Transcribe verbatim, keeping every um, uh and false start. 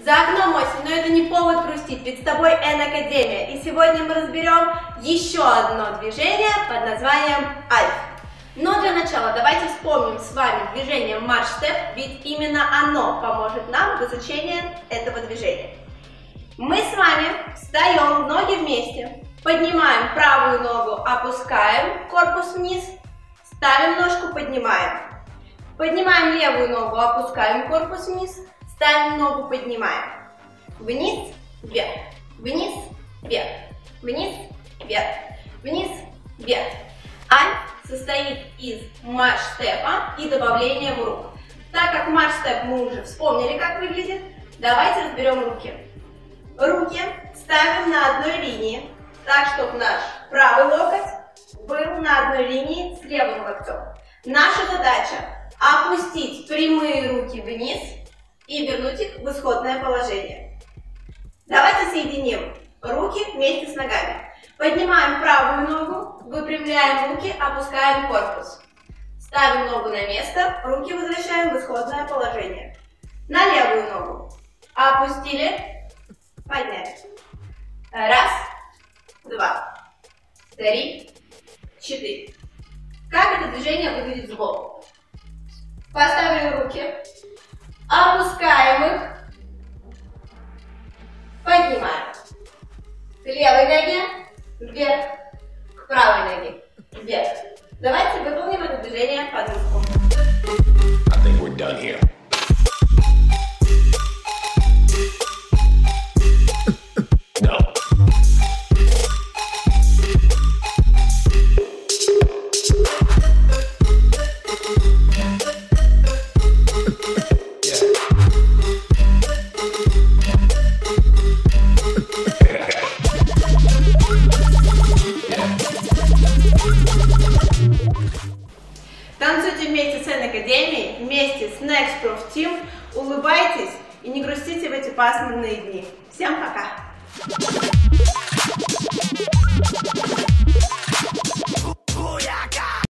За окном осень, но это не повод грустить, ведь с тобой Н-Академия. И сегодня мы разберем еще одно движение под названием Альф. Но для начала давайте вспомним с вами движение марш-степ, ведь именно оно поможет нам в изучении этого движения. Мы с вами встаем, ноги вместе, поднимаем правую ногу, опускаем корпус вниз, ставим ножку, поднимаем. Поднимаем левую ногу, опускаем корпус вниз, ставим ногу, поднимаем. Вниз, вверх, вниз, вверх, вниз, вверх, вниз, вверх. Альф состоит из марш-степа и добавления в рук. Так как марш-степ мы уже вспомнили, как выглядит, давайте разберем руки. Руки ставим на одной линии, так, чтобы наш правый локоть был на одной линии с левым локтем. Наша задача – опустить прямые руки вниз и вернуть их в исходное положение. Давайте соединим руки вместе с ногами. Поднимаем правую ногу, выпрямляем руки, опускаем корпус. Ставим ногу на место, руки возвращаем в исходное положение. На левую ногу. Опустили, подняли. Раз, два, три, четыре. Как это движение выглядит сбоку? Поставили руки, опускаем их, поднимаем. К левой ноге вверх, к правой ноге вверх. Давайте выполним это движение под руку. I think we're done here. No. Танцуйте вместе с Н-Академией, вместе с Next Prof Team, улыбайтесь и не грустите в эти пасмурные дни. Всем пока!